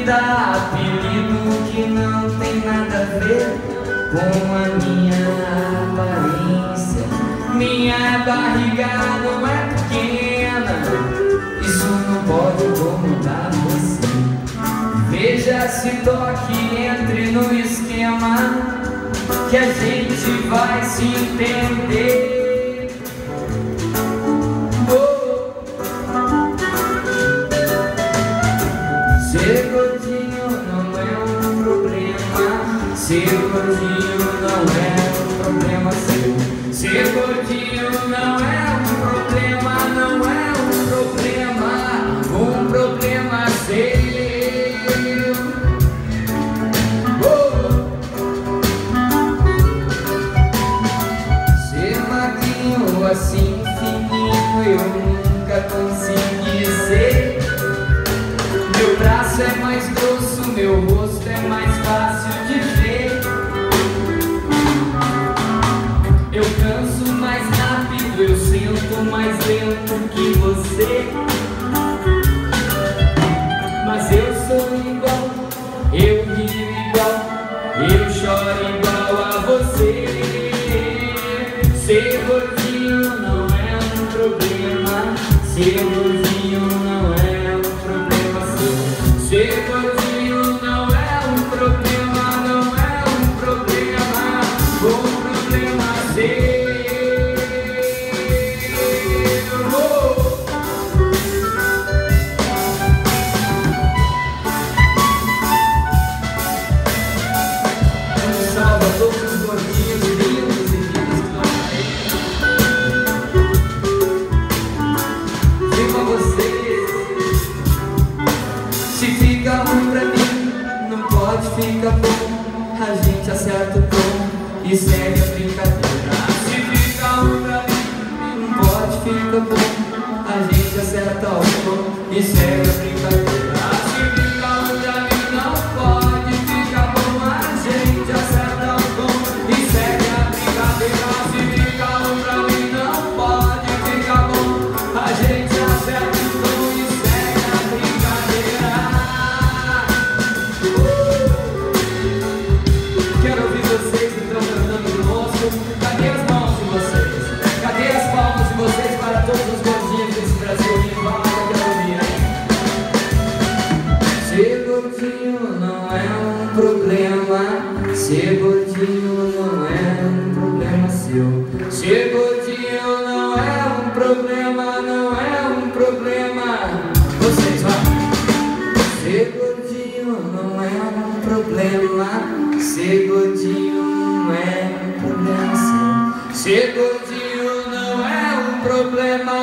dar apelido que não tem nada a ver com a minha aparência. Minha barriga não é pequena, isso não pode incomodar você. Veja se toque, entre no esquema que a gente vai se entender. Ser gordinho não é um problema, ser gordinho não é um problema seu. Ser gordinho não é um problema, não é um problema seu. Ser magrinho assim fininho eu nunca consegui ser. Meu braço é mais grosso, meu rosto é mais fácil de ver. Eu canso mais rápido, eu sinto mais lento que você. Mas eu sou igual, eu rio igual, eu choro igual a você. Ser gordinho não é um problema, ser gordinho não é um problema seu. Ser gordinho não é um problema, não é um problema seu. Salva todos os gordinhos lindos e lindos que nós temos. Viva vocês! Se fica ruim pra mim, não pode ficar bom. A gente acerta o tom e segue a brincadeira. Se fica ruim pra mim, não pode ficar bom. A gente acerta o tom e segue a brincadeira. Se fica ruim pra mim, não pode ficar bom. A gente acerta o tom e segue a brincadeira. Se fica ruim pra mim, não pode ficar bom. A gente acerta o tom e segue a brincadeira. Quero ouvir vocês então cantando conosco. Cadê as mãos de vocês? Cadê as palmas de vocês para todos os gordinhos desse Brasil lindo? Eu quero ouvir, hein? Ser gordinho não é um problema, ser gordinho não é um problema seu. Ser gordinho não é um problema, não é um problema. Vocês vão. Ser gordinho não é um problema, ser gordinho não é um problema seu. Ser gordinho não é um problema,